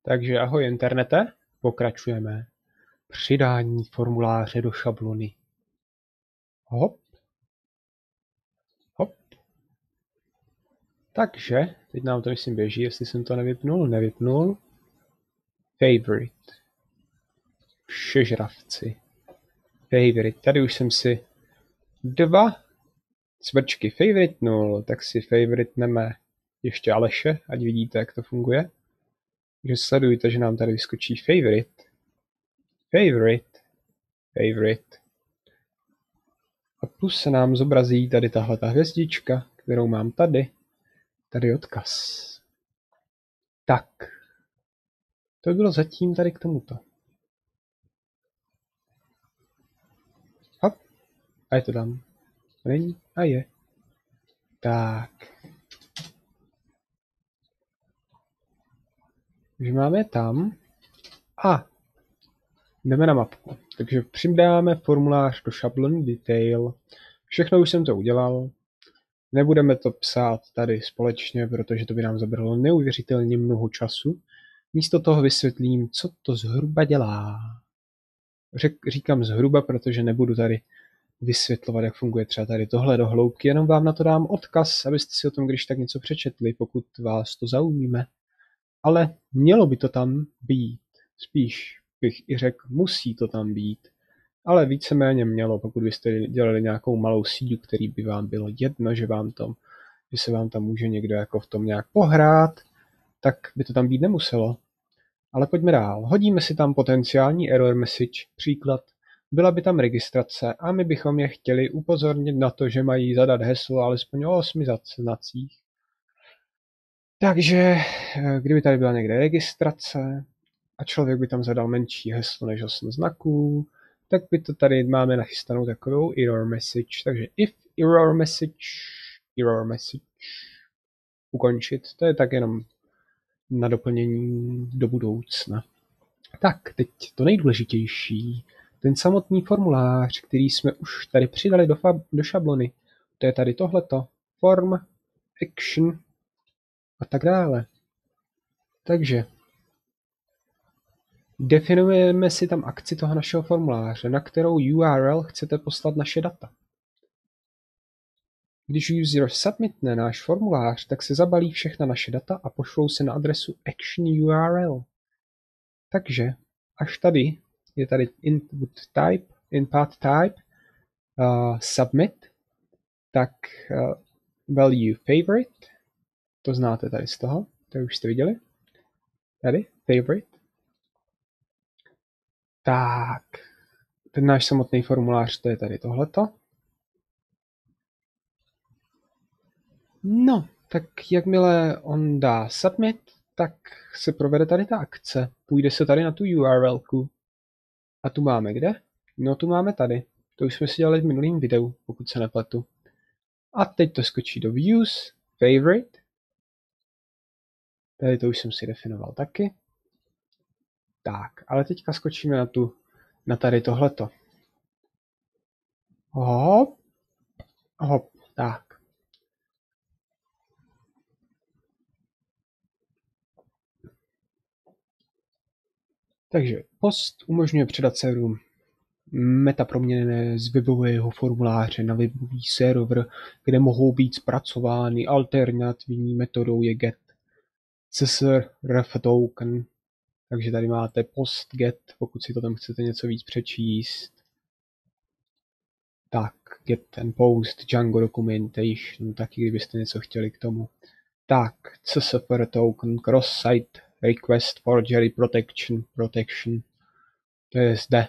Takže ahoj internete, pokračujeme. Přidání formuláře do šablony. Hop. Hop. Takže, teď nám to myslím běží, jestli jsem to nevypnul. Favorite. Všežravci. Favorite. Tady už jsem si 2 cvrčky favoritnul, tak si favoritneme ještě Aleše, ať vidíte, jak to funguje. Takže sledujte, že nám tady vyskočí favorite. Favorite. A plus se nám zobrazí tady tahle ta hvězdička, kterou mám tady. Tady odkaz. Tak. To by bylo zatím tady k tomuto. Hop. A je to tam. Není? A je. Tak. Takže máme je tam. A jdeme na mapku. Takže přidáme formulář do šablony detail. Všechno už jsem to udělal. Nebudeme to psát tady společně, protože to by nám zabralo neuvěřitelně mnoho času. Místo toho vysvětlím, co to zhruba dělá. Říkám zhruba, protože nebudu tady vysvětlovat, jak funguje třeba tady tohle do hloubky, jenom vám na to dám odkaz, abyste si o tom když tak něco přečetli, pokud vás to zaujíme. Ale mělo by to tam být. Spíš bych i řekl, musí to tam být. Ale víceméně mělo, pokud byste dělali nějakou malou síť, který by vám bylo jedno, že se vám tam může někdo jako v tom nějak pohrát, tak by to tam být nemuselo. Ale pojďme dál. Hodíme si tam potenciální error message, příklad. Byla by tam registrace a my bychom je chtěli upozornit na to, že mají zadat heslo alespoň o 8 znacích. Takže kdyby tady byla někde registrace a člověk by tam zadal menší heslo než 8 znaků, tak by to tady máme nachystanou takovou error message. Takže if error message ukončit, to je tak jenom na doplnění do budoucna. Tak, teď to nejdůležitější. Ten samotný formulář, který jsme už tady přidali do šablony. To je tady tohleto. Form, action a tak dále. Takže definujeme si tam akci toho našeho formuláře, na kterou URL chcete poslat naše data. Když user submitne náš formulář, tak se zabalí všechna naše data a pošlou se na adresu action URL. Takže až tady je tady input type, submit, tak value favorite, to znáte tady z toho, to už jste viděli, tady favorite. Tak, ten náš samotný formulář, to je tady tohleto. No, tak jakmile on dá submit, tak se provede tady ta akce. Půjde se tady na tu URLku. A tu máme kde? No tu máme tady. To už jsme si dělali v minulém videu, pokud se nepletu. A teď to skočí do views, favorite. Tady to už jsem si definoval taky. Tak, ale teďka skočíme na tady tohleto. Hop. Hop, tak. Takže post umožňuje předat serverům metaproměny z webového formuláře na webový server, kde mohou být zpracovány alternativní metodou je get CSRF token. Takže tady máte post get, pokud si to tam chcete něco víc přečíst. Tak, get and post, Django documentation, taky kdybyste něco chtěli k tomu. Tak, CSRF token, cross-site request forgery protection, to je zde.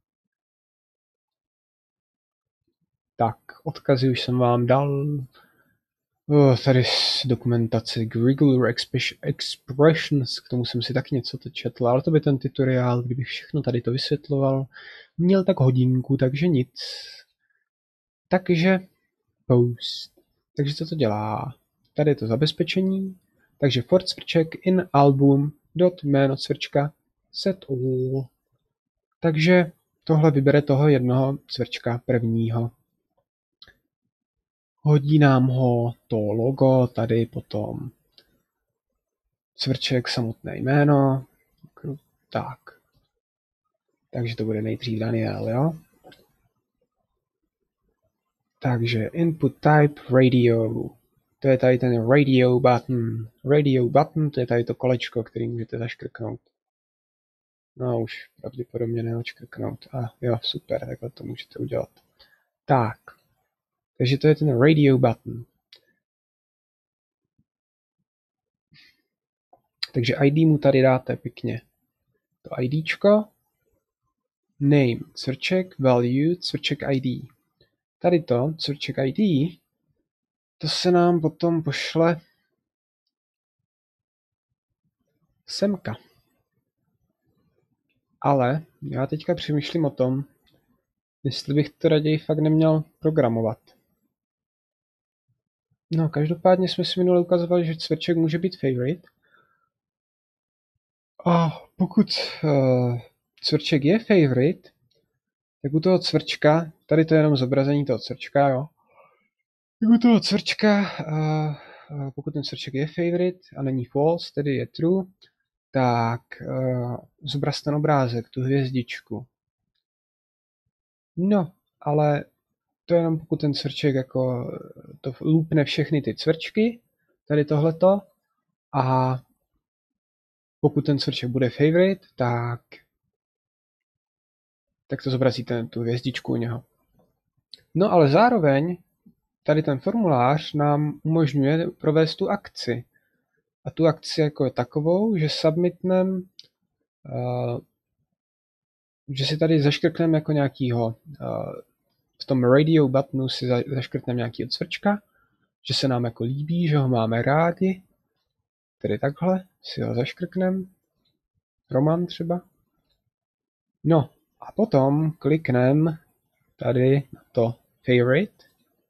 Tak, odkazy už jsem vám dal. Tady dokumentace regular expressions, k tomu jsem si taky něco četl, ale to by ten tutoriál, kdybych všechno tady to vysvětloval, měl tak hodinku, takže nic. Takže post. Takže co to dělá? Tady je to zabezpečení, takže for cvrček in album dot jméno cvrčka set all. Takže tohle vybere toho jednoho cvrčka prvního. Hodí nám ho to logo, tady potom cvrček, samotné jméno, Tak. Takže to bude nejdřív Daniel, jo? Takže input type radio. To je tady ten radio button. Radio button, to je tady to kolečko, který můžete zaškrknout. No už pravděpodobně neočkrknout. Jo, super, takhle to můžete udělat. Tak. Takže to je ten radio button. Takže ID mu tady dáte pěkně. To IDčko. Name, cvrček, value, cvrček ID. Tady to, cvrček ID, to se nám potom pošle semka. Ale já teďka přemýšlím o tom, jestli bych to raději fakt neměl programovat. No, každopádně jsme si minule ukazovali, že cvrček může být favorite. A pokud cvrček je favorite, tak u toho cvrčka, tady to je jenom zobrazení toho cvrčka, jo. Tak u toho cvrčka, pokud ten cvrček je favorite a není false, tedy je true, tak zobraz ten obrázek, tu hvězdičku. No, ale to je jenom pokud ten cvrček jako to loopne všechny ty cvrčky, tady tohleto, a pokud ten cvrček bude favorite, tak to zobrazí tu hvězdičku u něho. No ale zároveň tady ten formulář nám umožňuje provést tu akci. A tu akci jako takovou, že submitneme, že si tady zaškrtneme jako nějakýho, v tom radio buttonu si zaškrtneme nějakýho cvrčka, že se nám jako líbí, že ho máme rádi, tedy takhle si ho zaškrtneme, Roman třeba. No a potom klikneme tady na to favorite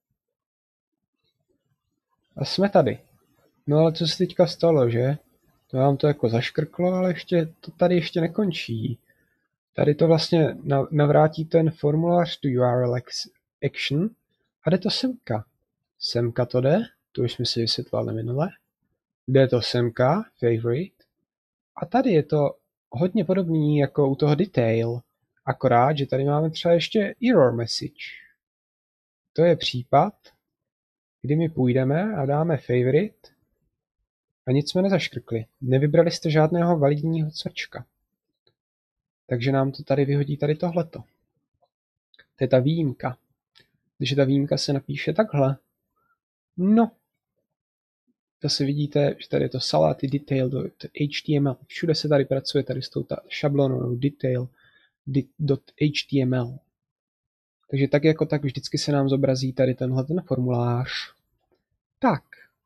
a jsme tady. No ale co se teďka stalo, že? To vám to jako zaškrklo, ale to tady ještě nekončí. Tady to vlastně navrátí ten formulář to URL action a jde to semka. Semka to jde, to už jsme si vysvětlali minule. Jde to semka, favorite. A tady je to hodně podobný jako u toho detail, akorát, že tady máme třeba ještě error message. To je případ, kdy my půjdeme a dáme favorite a nic jsme nezaškrkli. Nevybrali jste žádného validního cvrčka. Takže nám to tady vyhodí tady tohleto. To je ta výjimka. Když ta výjimka se napíše takhle, no, zase vidíte, že tady je to salaty detail.html. Všude se tady pracuje tady s touto šablonou detail.html. Takže tak jako tak vždycky se nám zobrazí tady tenhle ten formulář. Tak.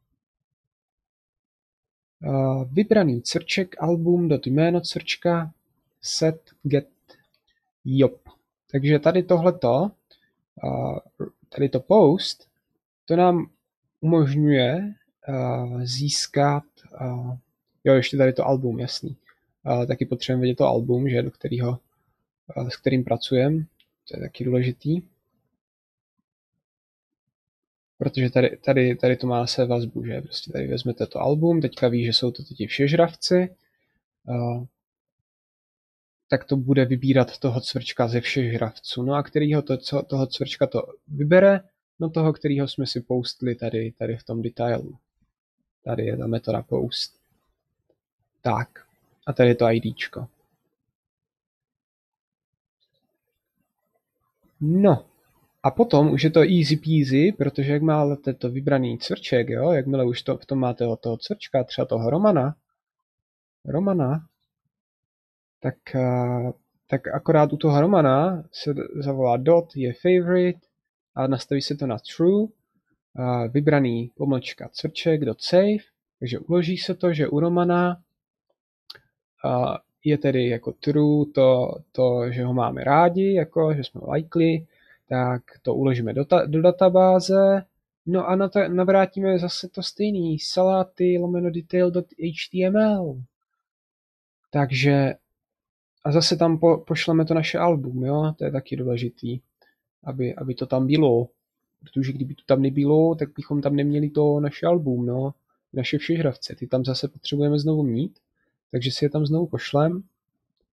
Vybraný cvrček album jméno cvrčka set get job. Takže tady tohleto, tady to post, to nám umožňuje získat, jo, ještě tady to album, jasný. Taky potřebujeme vidět to album, že, s kterým pracujeme, to je taky důležitý. Protože tady to má na sebe vazbu, že prostě tady vezmete to album, teďka ví, že jsou to ti všežravci, tak to bude vybírat toho cvrčka ze všežravců. No a kterýho toho cvrčka to vybere? No toho, kterýho jsme si postli tady v tom detailu. Tady je ta metoda post. Tak. A tady je to IDčko. No. A potom už je to easy peasy, protože jak máte to vybraný cvrček, jo, jakmile už v tom máte toho cvrčka, třeba toho Romana, tak akorát u toho Romana se zavolá dot je favorite a nastaví se to na true, vybraný pomlčka cvrček dot save, takže uloží se to, že u Romana je tedy jako true to, že ho máme rádi, jako že jsme likely, tak to uložíme do databáze, no a navrátíme zase to stejný, salaty detail.html. Takže a zase tam pošleme to naše album, jo, to je taky důležitý, aby to tam bylo, protože kdyby to tam nebylo, tak bychom tam neměli to naše album, no, naše všežravce, ty tam zase potřebujeme znovu mít, takže si je tam znovu pošlem.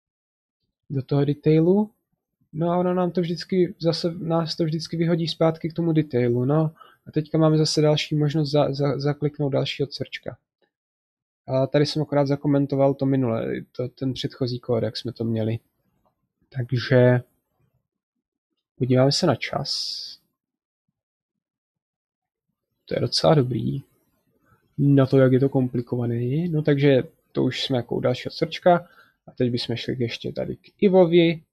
do toho detailu. No a ono nám to vždycky, zase nás to vždycky vyhodí zpátky k tomu detailu, no. A teďka máme zase další možnost zakliknout dalšího crčka. A tady jsem akorát zakomentoval to minule, ten předchozí kód, jak jsme to měli. Takže podíváme se na čas. To je docela dobrý. Na to, jak je to komplikovaný. No takže to už jsme jako u dalšího srdčka. A teď bychom šli ještě tady k Ivovi.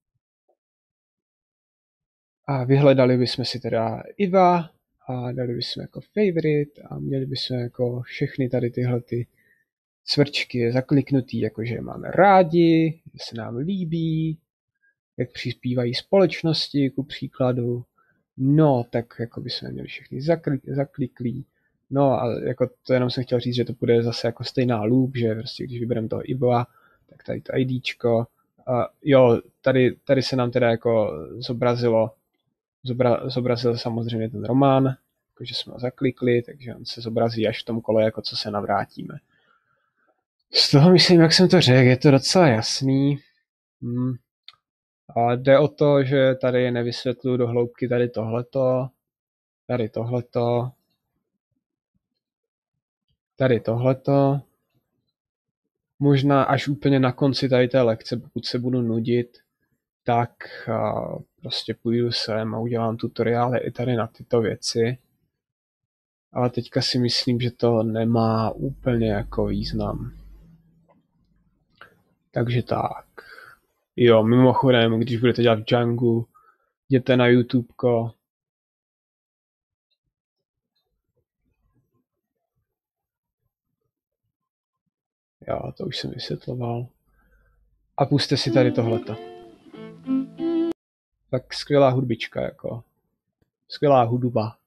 A vyhledali bychom si teda Iva. A dali bychom jako favorite. A měli bychom jako všechny tady tyhle ty cvrčky zakliknutý, jakože je máme rádi, že se nám líbí, jak přispívají společnosti, ku příkladu. No, tak jako bychom měli všechny zakliklí. No a jako to jenom jsem chtěl říct, že to bude zase jako stejná loop, že prostě když vybereme toho Iboa, tak tady to IDčko. Jo, tady se nám teda jako zobrazil samozřejmě ten román, jakože jsme ho zaklikli, takže on se zobrazí až v tom kole, jako co se navrátíme. Z toho myslím, jak jsem to řekl, je to docela jasný. A jde o to, že tady nevysvětluji do hloubky tady tohleto, tady tohleto. Možná až úplně na konci tady té lekce, pokud se budu nudit, tak prostě půjdu sem a udělám tutoriály i tady na tyto věci. Ale teďka si myslím, že to nemá úplně jako význam. Takže tak. Jo, mimochodem, když budete dělat v Django, jděte na YouTubeko. Jo, to už jsem vysvětloval. A pusťte si tady tohleto. Tak skvělá hudbička, jako. Skvělá hudba.